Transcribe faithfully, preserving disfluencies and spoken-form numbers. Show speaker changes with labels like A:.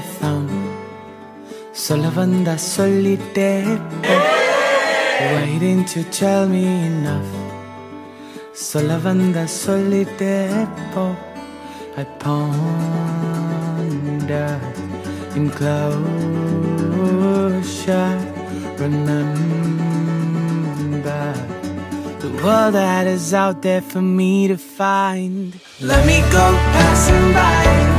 A: found. Solo banda solitaire, waiting to tell me enough. Solo banda solitaire, I ponder in closure. Remember the world that is out there for me to find. Let me go passing by.